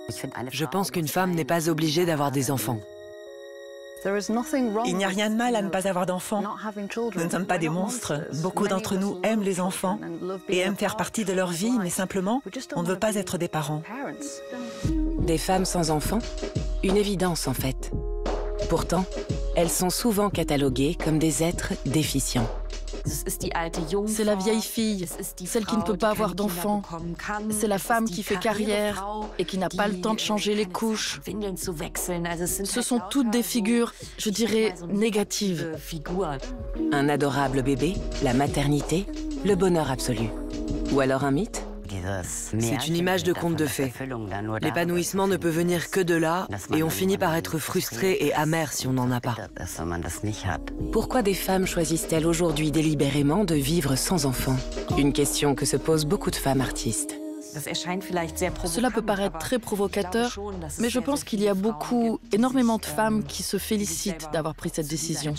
Je pense qu'une femme n'est pas obligée d'avoir des enfants. Il n'y a rien de mal à ne pas avoir d'enfants. Nous ne sommes pas des monstres. Beaucoup d'entre nous aiment les enfants et aiment faire partie de leur vie, mais simplement, on ne veut pas être des parents. Des femmes sans enfants? Une évidence en fait. Pourtant, elles sont souvent cataloguées comme des êtres déficients. C'est la vieille fille, celle qui ne peut pas avoir d'enfants. C'est la femme qui fait carrière et qui n'a pas le temps de changer les couches. Ce sont toutes des figures, je dirais, négatives. Un adorable bébé, la maternité, le bonheur absolu. Ou alors un mythe? C'est une image de conte de fées. L'épanouissement ne peut venir que de là, et on finit par être frustré et amer si on n'en a pas. Pourquoi des femmes choisissent-elles aujourd'hui délibérément de vivre sans enfants? Une question que se posent beaucoup de femmes artistes. Cela peut paraître très provocateur, mais je pense qu'il y a énormément de femmes qui se félicitent d'avoir pris cette décision.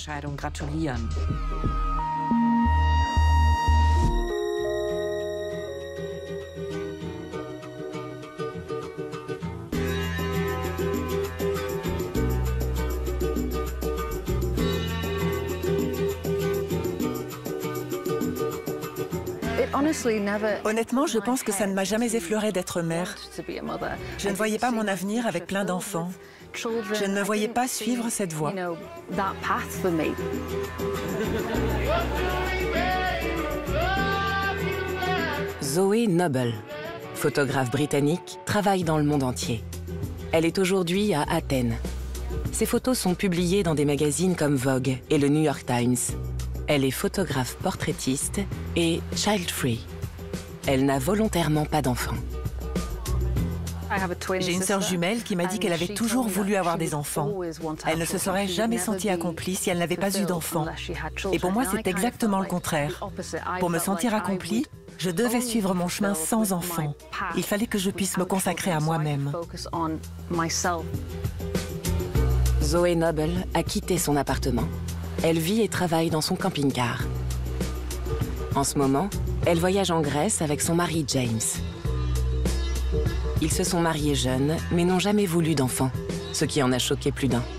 Honnêtement, je pense que ça ne m'a jamais effleuré d'être mère. Je ne voyais pas mon avenir avec plein d'enfants. Je ne me voyais pas suivre cette voie. Zoé Noble, photographe britannique, travaille dans le monde entier. Elle est aujourd'hui à Athènes. Ses photos sont publiées dans des magazines comme Vogue et le New York Times. Elle est photographe portraitiste et child-free. Elle n'a volontairement pas d'enfants. J'ai une sœur jumelle qui m'a dit qu'elle avait toujours voulu avoir des enfants. Elle ne se serait jamais sentie accomplie si elle n'avait pas eu d'enfants. Et pour moi, c'est exactement le contraire. Pour me sentir accomplie, je devais suivre mon chemin sans enfants. Il fallait que je puisse me consacrer à moi-même. Zoé Noble a quitté son appartement. Elle vit et travaille dans son camping-car. En ce moment, elle voyage en Grèce avec son mari James. Ils se sont mariés jeunes, mais n'ont jamais voulu d'enfants, ce qui en a choqué plus d'un.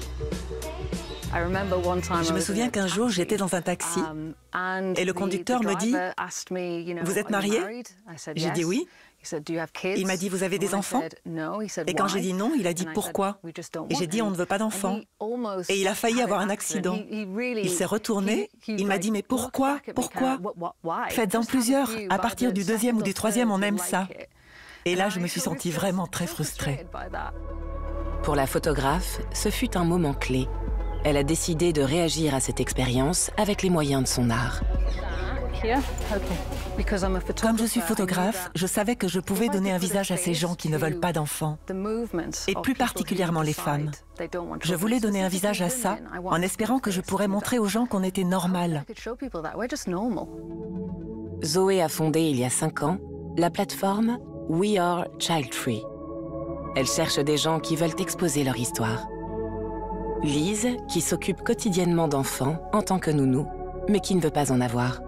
Je me souviens qu'un jour, j'étais dans un taxi et le conducteur me dit « Vous êtes mariée ?» J'ai dit « Oui ». Il m'a dit « Vous avez des enfants ?» Et quand j'ai dit non, il a dit « Pourquoi ?» Et j'ai dit « On ne veut pas d'enfants ». Et il a failli avoir un accident. Il s'est retourné, il m'a dit « Mais pourquoi? Pourquoi? Faites-en plusieurs. À partir du deuxième ou du troisième, on aime ça. » Et là, je me suis sentie vraiment très frustrée. Pour la photographe, ce fut un moment clé. Elle a décidé de réagir à cette expérience avec les moyens de son art. Comme je suis photographe, je savais que je pouvais donner un visage à ces gens qui ne veulent pas d'enfants, et plus particulièrement les femmes. Je voulais donner un visage à ça, en espérant que je pourrais montrer aux gens qu'on était normal. Zoé a fondé il y a 5 ans la plateforme We Are Child Free. Elle cherche des gens qui veulent exposer leur histoire. Lise, qui s'occupe quotidiennement d'enfants en tant que nounou, mais qui ne veut pas en avoir.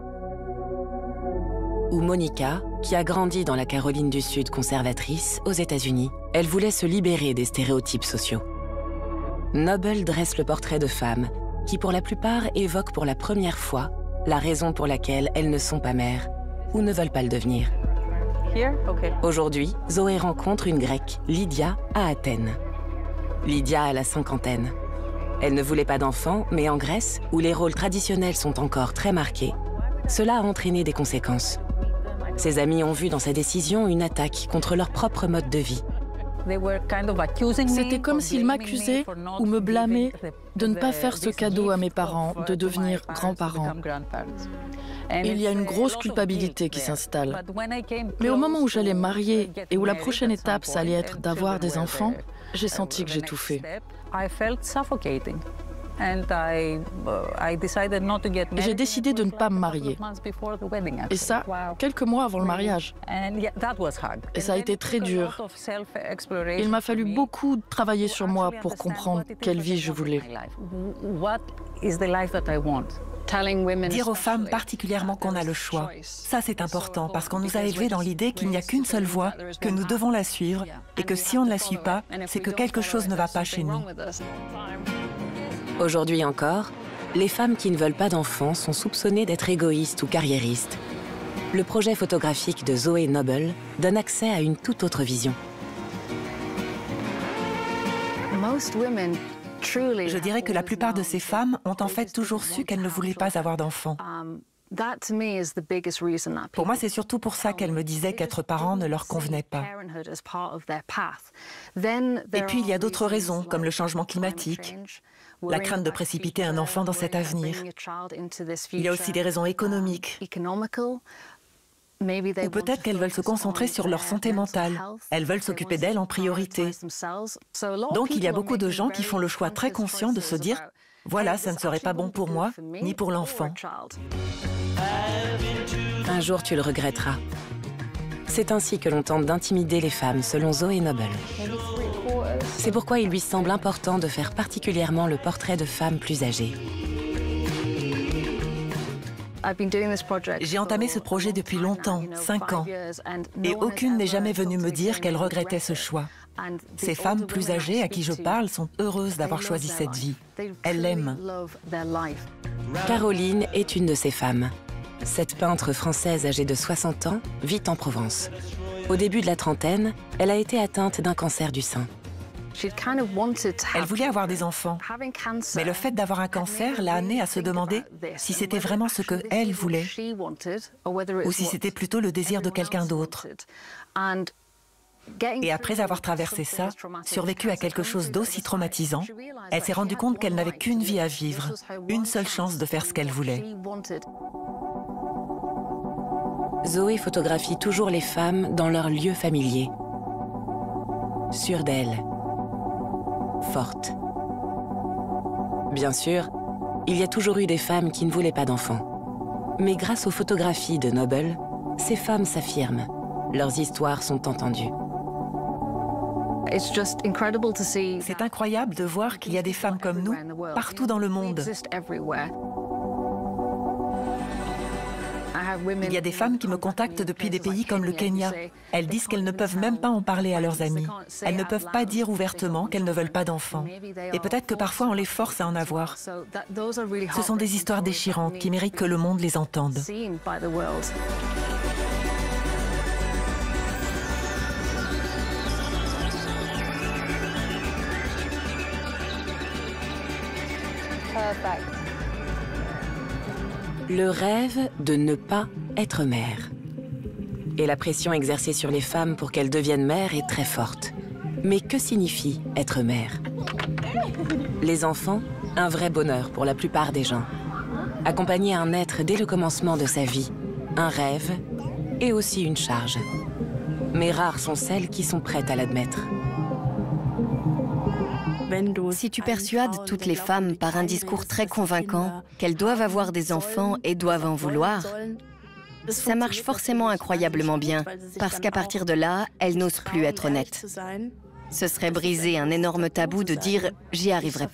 Ou Monica, qui a grandi dans la Caroline du Sud conservatrice, aux États-Unis. Elle voulait se libérer des stéréotypes sociaux. Noble dresse le portrait de femmes qui, pour la plupart, évoquent pour la première fois la raison pour laquelle elles ne sont pas mères ou ne veulent pas le devenir. Aujourd'hui, Zoé rencontre une Grecque, Lydia, à Athènes. Lydia a la cinquantaine. Elle ne voulait pas d'enfants, mais en Grèce, où les rôles traditionnels sont encore très marqués, cela a entraîné des conséquences. Ses amis ont vu dans sa décision une attaque contre leur propre mode de vie. C'était comme s'ils m'accusaient ou me blâmaient de ne pas faire ce cadeau à mes parents, de devenir grands-parents. Il y a une grosse culpabilité qui s'installe. Mais au moment où j'allais me marier et où la prochaine étape, ça allait être d'avoir des enfants, j'ai senti que j'étouffais. J'ai décidé de ne pas me marier. Et ça, quelques mois avant le mariage. Et ça a été très dur. Il m'a fallu beaucoup travailler sur moi pour comprendre quelle vie je voulais. Dire aux femmes particulièrement qu'on a le choix, ça c'est important parce qu'on nous a élevés dans l'idée qu'il n'y a qu'une seule voie, que nous devons la suivre et que si on ne la suit pas, c'est que quelque chose ne va pas chez nous. Aujourd'hui encore, les femmes qui ne veulent pas d'enfants sont soupçonnées d'être égoïstes ou carriéristes. Le projet photographique de Zoé Noble donne accès à une toute autre vision. Je dirais que la plupart de ces femmes ont en fait toujours su qu'elles ne voulaient pas avoir d'enfants. Pour moi, c'est surtout pour ça qu'elles me disaient qu'être parent ne leur convenait pas. Et puis, il y a d'autres raisons, comme le changement climatique, la crainte de précipiter un enfant dans cet avenir. Il y a aussi des raisons économiques. Ou peut-être qu'elles veulent se concentrer sur leur santé mentale. Elles veulent s'occuper d'elles en priorité. Donc il y a beaucoup de gens qui font le choix très conscient de se dire « Voilà, ça ne serait pas bon pour moi, ni pour l'enfant. » Un jour, tu le regretteras. C'est ainsi que l'on tente d'intimider les femmes, selon Zoé Noble. C'est pourquoi il lui semble important de faire particulièrement le portrait de femmes plus âgées. J'ai entamé ce projet depuis longtemps, 5 ans, et aucune n'est jamais venue me dire qu'elle regrettait ce choix. Ces femmes plus âgées à qui je parle sont heureuses d'avoir choisi cette vie. Elles l'aiment. Caroline est une de ces femmes. Cette peintre française âgée de 60 ans vit en Provence. Au début de la trentaine, elle a été atteinte d'un cancer du sein. Elle voulait avoir des enfants, mais le fait d'avoir un cancer l'a amenée à se demander si c'était vraiment ce qu'elle voulait ou si c'était plutôt le désir de quelqu'un d'autre. Et après avoir traversé ça, survécu à quelque chose d'aussi traumatisant, elle s'est rendue compte qu'elle n'avait qu'une vie à vivre, une seule chance de faire ce qu'elle voulait. Zoé photographie toujours les femmes dans leur lieu familier. Sûre d'elles. Forte. Bien sûr, il y a toujours eu des femmes qui ne voulaient pas d'enfants. Mais grâce aux photographies de Noble, ces femmes s'affirment. Leurs histoires sont entendues. C'est incroyable de voir qu'il y a des femmes comme nous partout dans le monde. Il y a des femmes qui me contactent depuis des pays comme le Kenya. Elles disent qu'elles ne peuvent même pas en parler à leurs amis. Elles ne peuvent pas dire ouvertement qu'elles ne veulent pas d'enfants. Et peut-être que parfois on les force à en avoir. Ce sont des histoires déchirantes qui méritent que le monde les entende. Le rêve de ne pas être mère. Et la pression exercée sur les femmes pour qu'elles deviennent mères est très forte. Mais que signifie être mère? Les enfants, un vrai bonheur pour la plupart des gens. Accompagner un être dès le commencement de sa vie, un rêve et aussi une charge. Mais rares sont celles qui sont prêtes à l'admettre. Si tu persuades toutes les femmes par un discours très convaincant qu'elles doivent avoir des enfants et doivent en vouloir, ça marche forcément incroyablement bien, parce qu'à partir de là, elles n'osent plus être honnêtes. Ce serait briser un énorme tabou de dire « j'y arriverai pas ».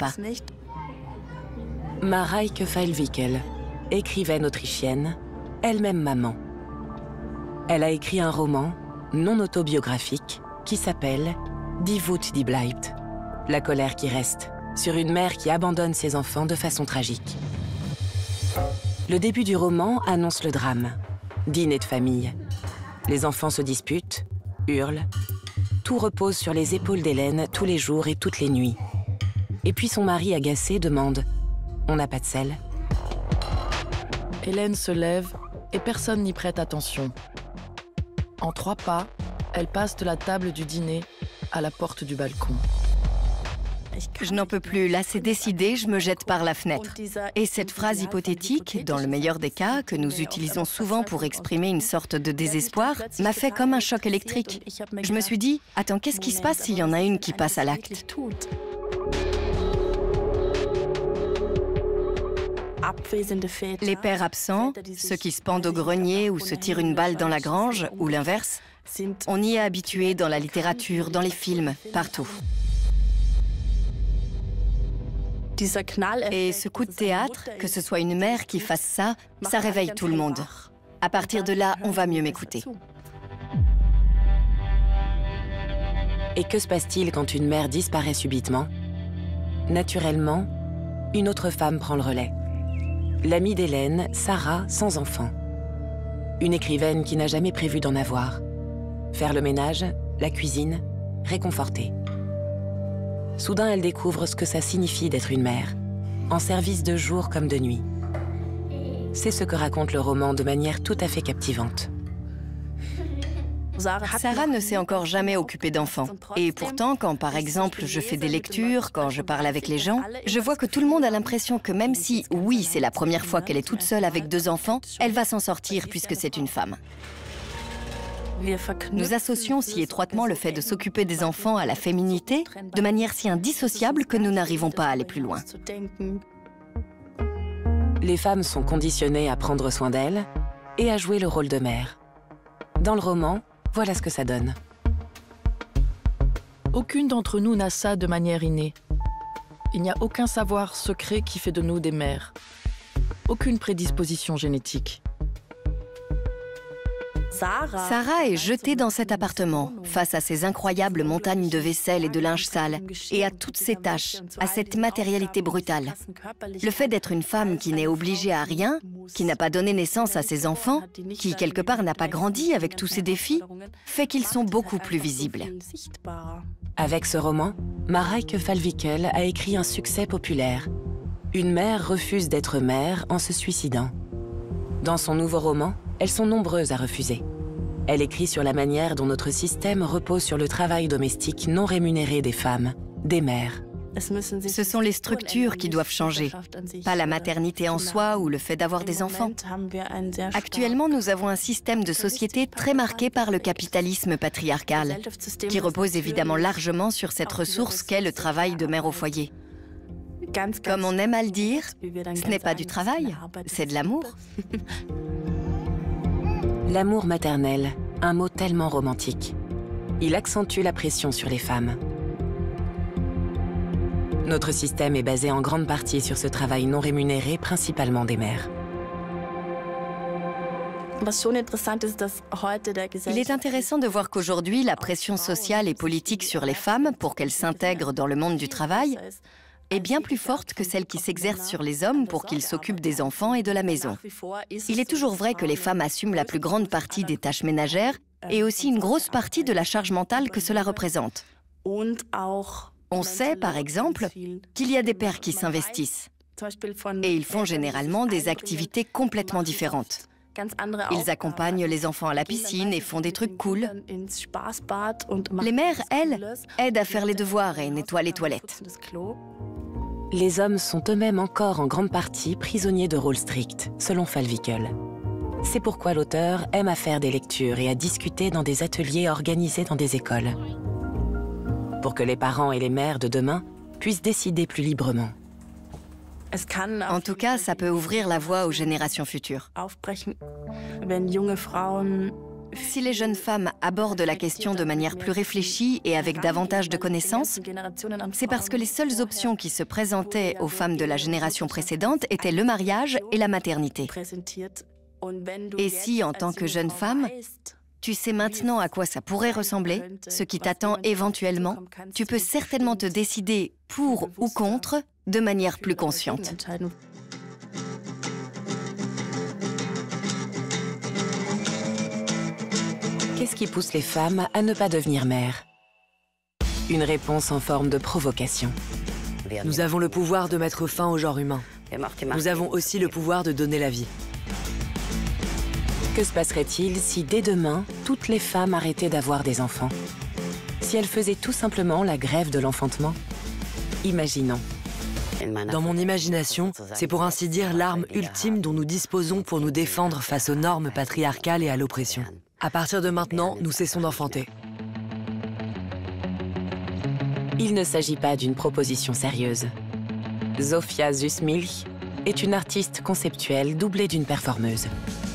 Mareike Feilwickel, écrivaine autrichienne, elle-même maman. Elle a écrit un roman non autobiographique qui s'appelle « Die Wut die bleibt ». La colère qui reste, sur une mère qui abandonne ses enfants de façon tragique. Le début du roman annonce le drame. Dîner de famille. Les enfants se disputent, hurlent. Tout repose sur les épaules d'Hélène tous les jours et toutes les nuits. Et puis son mari agacé demande « On n'a pas de sel ?» Hélène se lève et personne n'y prête attention. En 3 pas, elle passe de la table du dîner à la porte du balcon. Je n'en peux plus, là c'est décidé, je me jette par la fenêtre. Et cette phrase hypothétique, dans le meilleur des cas, que nous utilisons souvent pour exprimer une sorte de désespoir, m'a fait comme un choc électrique. Je me suis dit, attends, qu'est-ce qui se passe s'il y en a une qui passe à l'acte ? Les pères absents, ceux qui se pendent au grenier ou se tirent une balle dans la grange, ou l'inverse, on y est habitué dans la littérature, dans les films, partout. Et ce coup de théâtre, que ce soit une mère qui fasse ça, ça réveille tout le monde. À partir de là, on va mieux m'écouter. Et que se passe-t-il quand une mère disparaît subitement? Naturellement, une autre femme prend le relais. L'amie d'Hélène, Sarah, sans enfant. Une écrivaine qui n'a jamais prévu d'en avoir. Faire le ménage, la cuisine, réconforter. Soudain, elle découvre ce que ça signifie d'être une mère, en service de jour comme de nuit. C'est ce que raconte le roman de manière tout à fait captivante. Sarah ne s'est encore jamais occupée d'enfants. Et pourtant, quand par exemple je fais des lectures, quand je parle avec les gens, je vois que tout le monde a l'impression que même si, oui, c'est la première fois qu'elle est toute seule avec 2 enfants, elle va s'en sortir puisque c'est une femme. Nous associons si étroitement le fait de s'occuper des enfants à la féminité, de manière si indissociable que nous n'arrivons pas à aller plus loin. Les femmes sont conditionnées à prendre soin d'elles et à jouer le rôle de mère. Dans le roman, voilà ce que ça donne. Aucune d'entre nous n'a ça de manière innée. Il n'y a aucun savoir secret qui fait de nous des mères. Aucune prédisposition génétique. Sarah est jetée dans cet appartement, face à ces incroyables montagnes de vaisselle et de linge sale, et à toutes ces tâches, à cette matérialité brutale. Le fait d'être une femme qui n'est obligée à rien, qui n'a pas donné naissance à ses enfants, qui quelque part n'a pas grandi avec tous ces défis, fait qu'ils sont beaucoup plus visibles. Avec ce roman, Marijke van Wickel a écrit un succès populaire. Une mère refuse d'être mère en se suicidant. Dans son nouveau roman, elles sont nombreuses à refuser. Elle écrit sur la manière dont notre système repose sur le travail domestique non rémunéré des femmes, des mères. Ce sont les structures qui doivent changer, pas la maternité en soi ou le fait d'avoir des enfants. Actuellement, nous avons un système de société très marqué par le capitalisme patriarcal, qui repose évidemment largement sur cette ressource qu'est le travail de mère au foyer. Comme on aime à le dire, ce n'est pas du travail, c'est de l'amour. L'amour maternel, un mot tellement romantique. Il accentue la pression sur les femmes. Notre système est basé en grande partie sur ce travail non rémunéré, principalement des mères. Il est intéressant de voir qu'aujourd'hui, la pression sociale et politique sur les femmes pour qu'elles s'intègrent dans le monde du travail est bien plus forte que celle qui s'exerce sur les hommes pour qu'ils s'occupent des enfants et de la maison. Il est toujours vrai que les femmes assument la plus grande partie des tâches ménagères et aussi une grosse partie de la charge mentale que cela représente. On sait, par exemple, qu'il y a des pères qui s'investissent et ils font généralement des activités complètement différentes. Ils accompagnent les enfants à la piscine et font des trucs cool. Les mères, elles, aident à faire les devoirs et nettoient les toilettes. Les hommes sont eux-mêmes encore en grande partie prisonniers de rôles stricts, selon van Wickel. C'est pourquoi l'auteur aime à faire des lectures et à discuter dans des ateliers organisés dans des écoles. Pour que les parents et les mères de demain puissent décider plus librement. En tout cas, ça peut ouvrir la voie aux générations futures. Si les jeunes femmes abordent la question de manière plus réfléchie et avec davantage de connaissances, c'est parce que les seules options qui se présentaient aux femmes de la génération précédente étaient le mariage et la maternité. Et si, en tant que jeune femme, tu sais maintenant à quoi ça pourrait ressembler, ce qui t'attend éventuellement, tu peux certainement te décider pour ou contre de manière plus consciente. Qu'est-ce qui pousse les femmes à ne pas devenir mères? Une réponse en forme de provocation. Nous avons le pouvoir de mettre fin au genre humain. Nous avons aussi le pouvoir de donner la vie. Que se passerait-il si, dès demain, toutes les femmes arrêtaient d'avoir des enfants? Si elles faisaient tout simplement la grève de l'enfantement? Imaginons. Dans mon imagination, c'est pour ainsi dire l'arme ultime dont nous disposons pour nous défendre face aux normes patriarcales et à l'oppression. À partir de maintenant, nous cessons d'enfanter. Il ne s'agit pas d'une proposition sérieuse. Zofia Zussmilch est une artiste conceptuelle doublée d'une performeuse.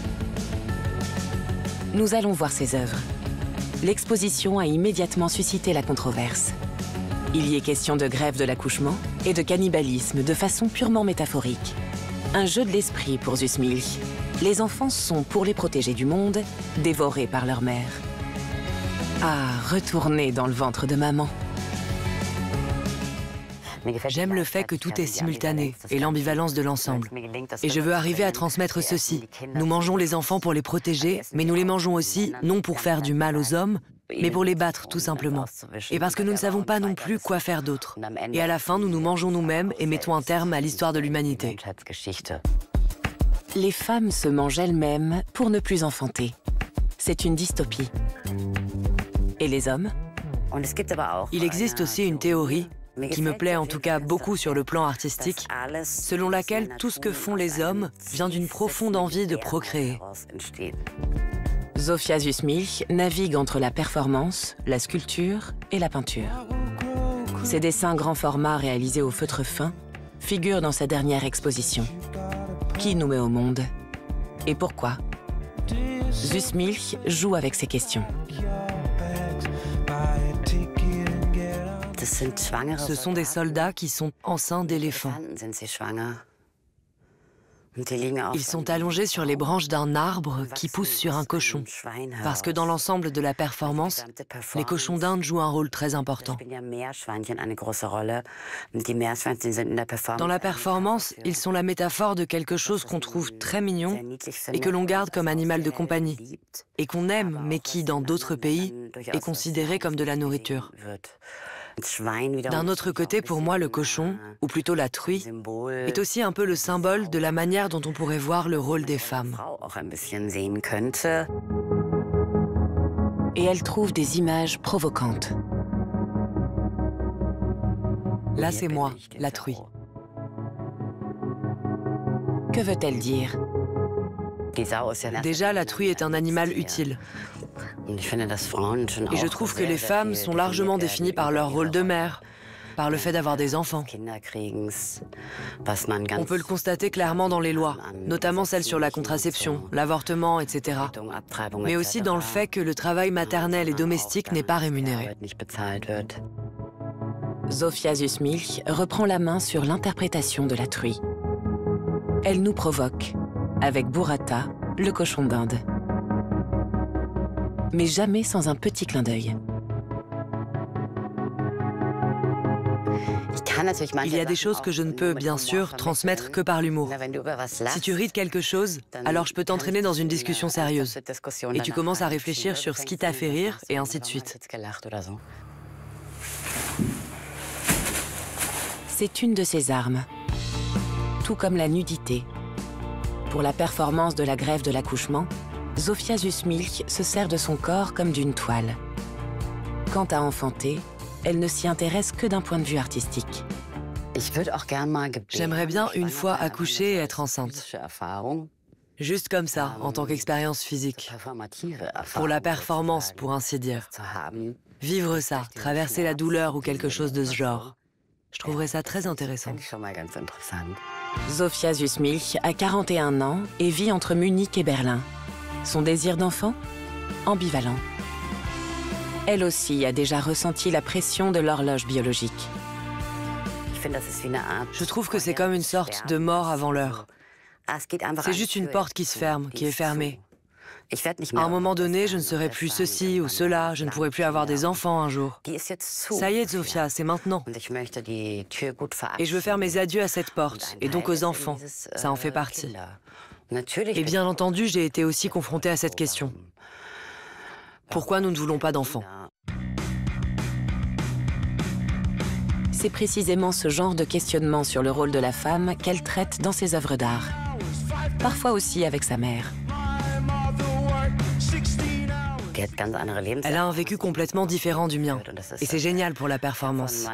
Nous allons voir ses œuvres. L'exposition a immédiatement suscité la controverse. Il y est question de grève de l'accouchement et de cannibalisme de façon purement métaphorique. Un jeu de l'esprit pour Zusmilch. Les enfants sont, pour les protéger du monde, dévorés par leur mère. Ah, retourner dans le ventre de maman. J'aime le fait que tout est simultané et l'ambivalence de l'ensemble. Et je veux arriver à transmettre ceci. Nous mangeons les enfants pour les protéger, mais nous les mangeons aussi, non pour faire du mal aux hommes, mais pour les battre tout simplement. Et parce que nous ne savons pas non plus quoi faire d'autre. Et à la fin, nous nous mangeons nous-mêmes et mettons un terme à l'histoire de l'humanité. Les femmes se mangent elles-mêmes pour ne plus enfanter. C'est une dystopie. Et les hommes? Il existe aussi une théorie qui me plaît en tout cas beaucoup sur le plan artistique, selon laquelle tout ce que font les hommes vient d'une profonde envie de procréer. Zofia Zusmilch navigue entre la performance, la sculpture et la peinture. Ses dessins grand format réalisés au feutre fin figurent dans sa dernière exposition. Qui nous met au monde? Et pourquoi? Zusmilch joue avec ces questions. Ce sont des soldats qui sont enceints d'éléphants. Ils sont allongés sur les branches d'un arbre qui pousse sur un cochon. Parce que dans l'ensemble de la performance, les cochons d'Inde jouent un rôle très important. Dans la performance, ils sont la métaphore de quelque chose qu'on trouve très mignon et que l'on garde comme animal de compagnie. Et qu'on aime, mais qui, dans d'autres pays, est considéré comme de la nourriture. D'un autre côté, pour moi, le cochon, ou plutôt la truie, est aussi un peu le symbole de la manière dont on pourrait voir le rôle des femmes. Et elle trouve des images provocantes. Là, c'est moi, la truie. Que veut-elle dire? Déjà, la truie est un animal utile. Et je trouve que les femmes sont largement définies par leur rôle de mère, par le fait d'avoir des enfants. On peut le constater clairement dans les lois, notamment celles sur la contraception, l'avortement, etc. Mais aussi dans le fait que le travail maternel et domestique n'est pas rémunéré. Zofia Zusmilch reprend la main sur l'interprétation de la truie. Elle nous provoque, avec Burrata, le cochon d'Inde. Mais jamais sans un petit clin d'œil. Il y a des choses que je ne peux, bien sûr, transmettre que par l'humour. Si tu ris de quelque chose, alors je peux t'entraîner dans une discussion sérieuse. Et tu commences à réfléchir sur ce qui t'a fait rire, et ainsi de suite. C'est une de ses armes, tout comme la nudité. Pour la performance de la grève de l'accouchement, Zofia Zusmilch se sert de son corps comme d'une toile. Quant à enfanter, elle ne s'y intéresse que d'un point de vue artistique. J'aimerais bien une fois accoucher et être enceinte. Juste comme ça, en tant qu'expérience physique. Pour la performance, pour ainsi dire. Vivre ça, traverser la douleur ou quelque chose de ce genre. Je trouverais ça très intéressant. Zofia Zusmilch a 41 ans et vit entre Munich et Berlin. Son désir d'enfant? Ambivalent. Elle aussi a déjà ressenti la pression de l'horloge biologique. Je trouve que c'est comme une sorte de mort avant l'heure. C'est juste une porte qui se ferme, qui est fermée. À un moment donné, je ne serai plus ceci ou cela, je ne pourrai plus avoir des enfants un jour. Ça y est, Zofia, c'est maintenant. Et je veux faire mes adieux à cette porte, et donc aux enfants. Ça en fait partie. Et bien entendu, j'ai été aussi confrontée à cette question. Pourquoi nous ne voulons pas d'enfants? C'est précisément ce genre de questionnement sur le rôle de la femme qu'elle traite dans ses œuvres d'art. Parfois aussi avec sa mère. Elle a un vécu complètement différent du mien. Et c'est génial pour la performance.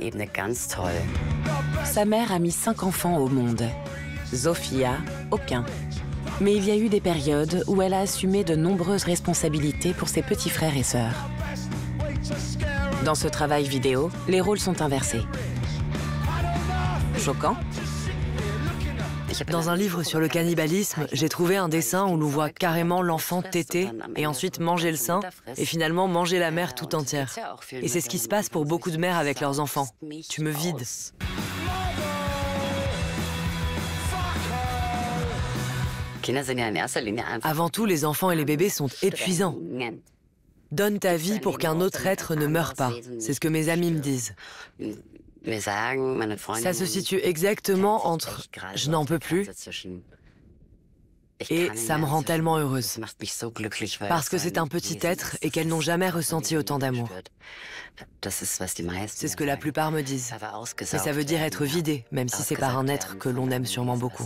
Sa mère a mis 5 enfants au monde. Zofia, aucun. Mais il y a eu des périodes où elle a assumé de nombreuses responsabilités pour ses petits frères et sœurs. Dans ce travail vidéo, les rôles sont inversés. Choquant? Dans un livre sur le cannibalisme, j'ai trouvé un dessin où l'on voit carrément l'enfant téter et ensuite manger le sein et finalement manger la mère tout entière. Et c'est ce qui se passe pour beaucoup de mères avec leurs enfants. Tu me vides. Avant tout, les enfants et les bébés sont épuisants. Donne ta vie pour qu'un autre être ne meure pas. C'est ce que mes amis me disent. Ça se situe exactement entre « je n'en peux plus » et « ça me rend tellement heureuse ». Parce que c'est un petit être et qu'elles n'ont jamais ressenti autant d'amour. C'est ce que la plupart me disent. Mais ça veut dire être vidé, même si c'est par un être que l'on aime sûrement beaucoup.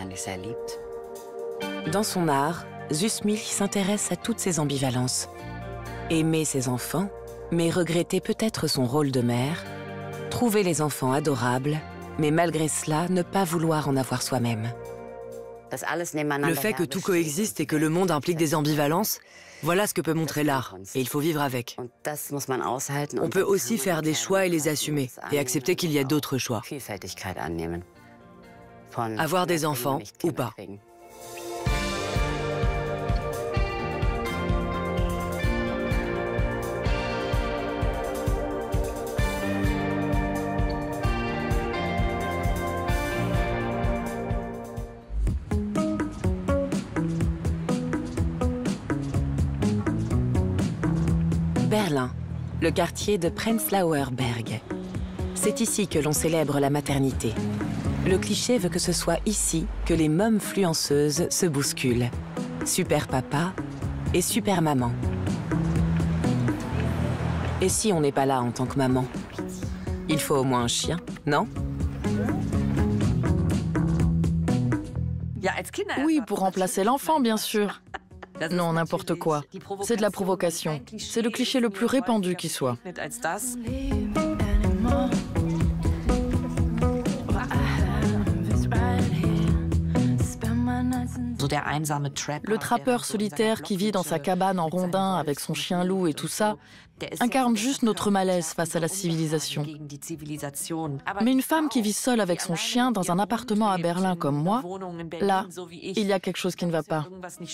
Dans son art, Zusmil s'intéresse à toutes ces ambivalences. Aimer ses enfants, mais regretter peut-être son rôle de mère, trouver les enfants adorables, mais malgré cela, ne pas vouloir en avoir soi-même. Le fait que tout coexiste et que le monde implique des ambivalences, voilà ce que peut montrer l'art, et il faut vivre avec. On peut aussi faire des choix et les assumer, et accepter qu'il y a d'autres choix. Avoir des enfants ou pas. Berlin, le quartier de Prenzlauer Berg. C'est ici que l'on célèbre la maternité. Le cliché veut que ce soit ici que les mômes-fluenceuses se bousculent. Super papa et super maman. Et si on n'est pas là en tant que maman? Il faut au moins un chien, non? Oui, pour remplacer l'enfant, bien sûr. Non, n'importe quoi. C'est de la provocation. C'est le cliché le plus répandu qui soit. Le trappeur solitaire qui vit dans sa cabane en rondin avec son chien loup et tout ça incarne juste notre malaise face à la civilisation. Mais une femme qui vit seule avec son chien dans un appartement à Berlin comme moi, là, il y a quelque chose qui ne va pas.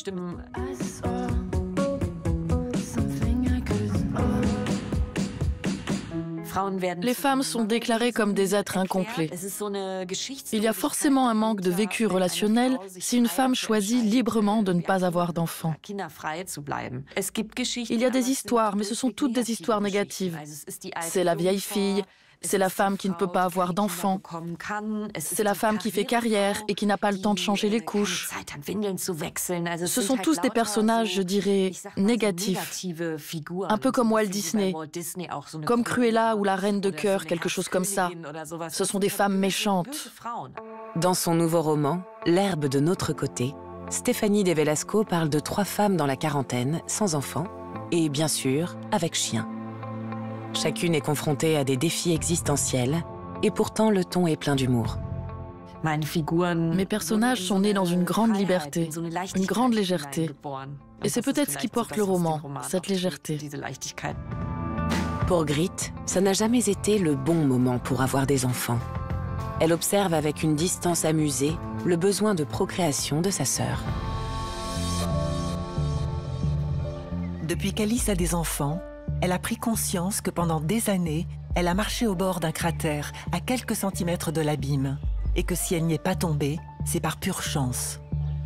Les femmes sont déclarées comme des êtres incomplets. Il y a forcément un manque de vécu relationnel si une femme choisit librement de ne pas avoir d'enfants. Il y a des histoires, mais ce sont toutes des histoires négatives. C'est la vieille fille, c'est la femme qui ne peut pas avoir d'enfants, c'est la femme qui fait carrière et qui n'a pas le temps de changer les couches. Ce sont tous des personnages, je dirais, négatifs, un peu comme Walt Disney, comme Cruella ou la Reine de Cœur, quelque chose comme ça. Ce sont des femmes méchantes. Dans son nouveau roman, L'herbe de notre côté, Stéphanie de Velasco parle de 3 femmes dans la quarantaine, sans enfants, et bien sûr, avec chien. Chacune est confrontée à des défis existentiels, et pourtant le ton est plein d'humour. Mes personnages sont nés dans une grande liberté, une grande légèreté. Et c'est peut-être ce qui porte le roman, cette légèreté. Pour Grit, ça n'a jamais été le bon moment pour avoir des enfants. Elle observe avec une distance amusée le besoin de procréation de sa sœur. Depuis qu'Alice a des enfants, elle a pris conscience que pendant des années, elle a marché au bord d'un cratère à quelques centimètres de l'abîme et que si elle n'y est pas tombée, c'est par pure chance.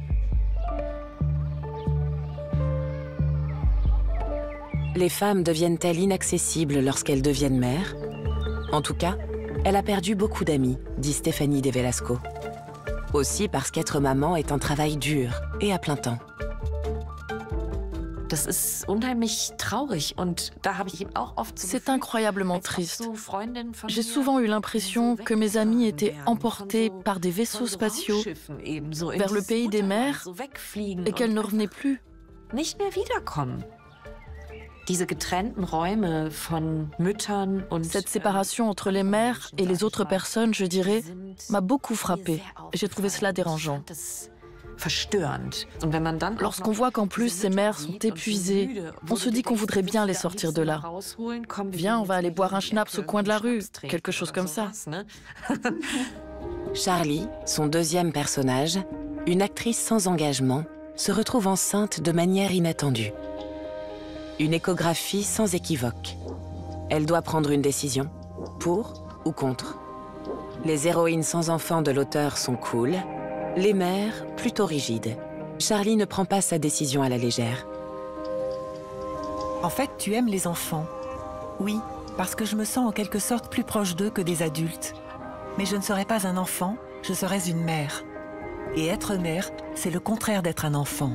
Les femmes deviennent-elles inaccessibles lorsqu'elles deviennent mères? En tout cas, elle a perdu beaucoup d'amis, dit Stéphanie de Velasco. Aussi parce qu'être maman est un travail dur et à plein temps. C'est incroyablement triste. J'ai souvent eu l'impression que mes amis étaient emportés par des vaisseaux spatiaux vers le pays des mers et qu'elles ne revenaient plus. Cette séparation entre les mères et les autres personnes, je dirais, m'a beaucoup frappée. J'ai trouvé cela dérangeant. Lorsqu'on voit qu'en plus ces mères sont épuisées, on se dit qu'on voudrait bien les sortir de là. Viens, on va aller boire un schnapps au coin de la rue, quelque chose comme ça. Charlie, son deuxième personnage, une actrice sans engagement, se retrouve enceinte de manière inattendue. Une échographie sans équivoque. Elle doit prendre une décision, pour ou contre. Les héroïnes sans enfants de l'auteur sont cool, les mères plutôt rigides. Charlie ne prend pas sa décision à la légère. En fait, tu aimes les enfants. Oui, parce que je me sens en quelque sorte plus proche d'eux que des adultes. Mais je ne serais pas un enfant, je serais une mère. Et être mère, c'est le contraire d'être un enfant.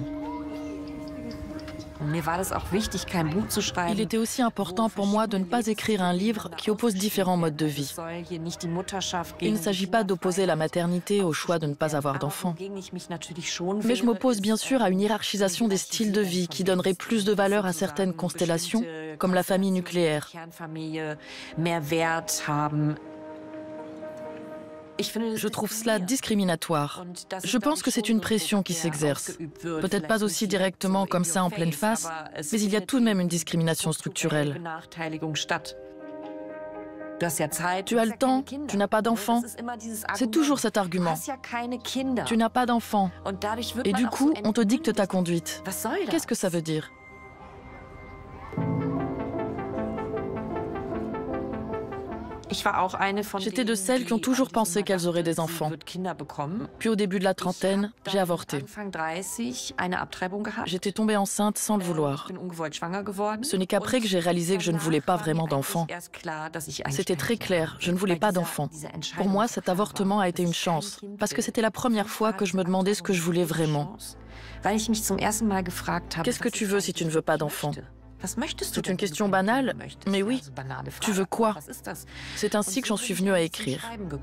Il était aussi important pour moi de ne pas écrire un livre qui oppose différents modes de vie. Il ne s'agit pas d'opposer la maternité au choix de ne pas avoir d'enfants. Mais je m'oppose bien sûr à une hiérarchisation des styles de vie qui donnerait plus de valeur à certaines constellations, comme la famille nucléaire. Je trouve cela discriminatoire. Je pense que c'est une pression qui s'exerce. Peut-être pas aussi directement comme ça en pleine face, mais il y a tout de même une discrimination structurelle. Tu as le temps, tu n'as pas d'enfant. C'est toujours cet argument. Tu n'as pas d'enfant. Et du coup, on te dicte ta conduite. Qu'est-ce que ça veut dire ? J'étais de celles qui ont toujours pensé qu'elles auraient des enfants. Puis au début de la trentaine, j'ai avorté. J'étais tombée enceinte sans le vouloir. Ce n'est qu'après que j'ai réalisé que je ne voulais pas vraiment d'enfants. C'était très clair, je ne voulais pas d'enfants. Pour moi, cet avortement a été une chance, parce que c'était la première fois que je me demandais ce que je voulais vraiment. Qu'est-ce que tu veux si tu ne veux pas d'enfants ? C'est une question banale, mais oui. Tu veux quoi? C'est ainsi que j'en suis venue à écrire.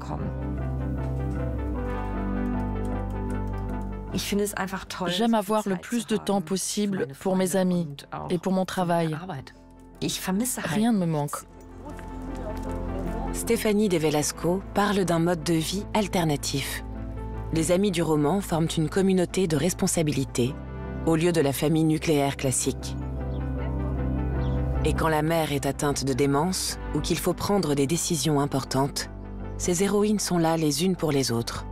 J'aime avoir le plus de temps possible pour mes amis et pour mon travail. Rien ne me manque. Stéphanie De Velasco parle d'un mode de vie alternatif. Les amis du roman forment une communauté de responsabilité au lieu de la famille nucléaire classique. Et quand la mère est atteinte de démence ou qu'il faut prendre des décisions importantes, ces héroïnes sont là les unes pour les autres.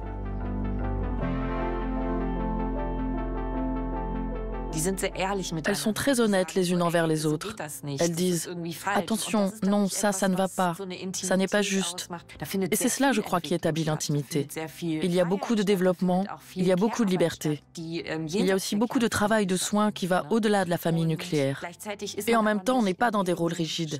Elles sont très honnêtes les unes envers les autres. Elles disent « Attention, non, ça ne va pas, ça n'est pas juste ». Et c'est cela, je crois, qui établit l'intimité. Il y a beaucoup de développement, il y a beaucoup de liberté. Il y a aussi beaucoup de travail de soins qui va au-delà de la famille nucléaire. Et en même temps, on n'est pas dans des rôles rigides.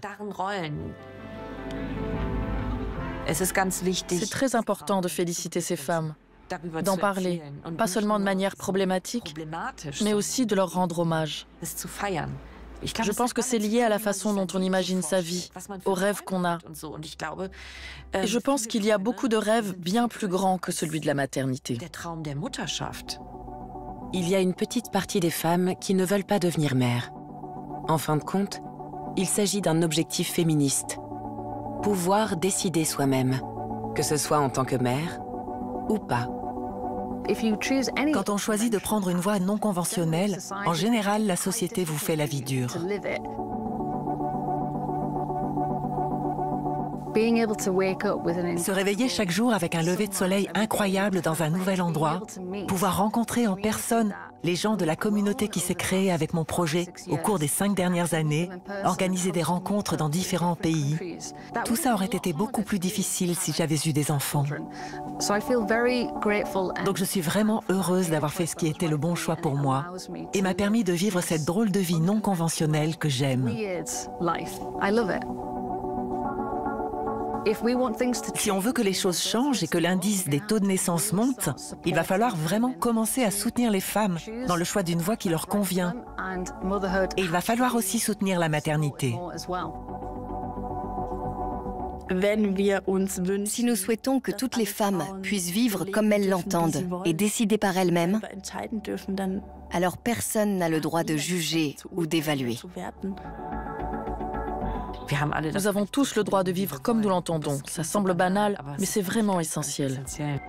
C'est très important de féliciter ces femmes, d'en parler, pas seulement de manière problématique, mais aussi de leur rendre hommage. Je pense que c'est lié à la façon dont on imagine sa vie, aux rêves qu'on a. Et je pense qu'il y a beaucoup de rêves bien plus grands que celui de la maternité. Il y a une petite partie des femmes qui ne veulent pas devenir mères. En fin de compte, il s'agit d'un objectif féministe. Pouvoir décider soi-même, que ce soit en tant que mère ou pas. Quand on choisit de prendre une voie non conventionnelle, en général, la société vous fait la vie dure. Se réveiller chaque jour avec un lever de soleil incroyable dans un nouvel endroit, pouvoir rencontrer en personne les gens de la communauté qui s'est créée avec mon projet au cours des 5 dernières années, organiser des rencontres dans différents pays, tout ça aurait été beaucoup plus difficile si j'avais eu des enfants. Donc je suis vraiment heureuse d'avoir fait ce qui était le bon choix pour moi et m'a permis de vivre cette drôle de vie non conventionnelle que j'aime. Si on veut que les choses changent et que l'indice des taux de naissance monte, il va falloir vraiment commencer à soutenir les femmes dans le choix d'une voie qui leur convient. Et il va falloir aussi soutenir la maternité. Si nous souhaitons que toutes les femmes puissent vivre comme elles l'entendent et décider par elles-mêmes, alors personne n'a le droit de juger ou d'évaluer. Nous avons tous le droit de vivre comme nous l'entendons. Ça semble banal, mais c'est vraiment essentiel.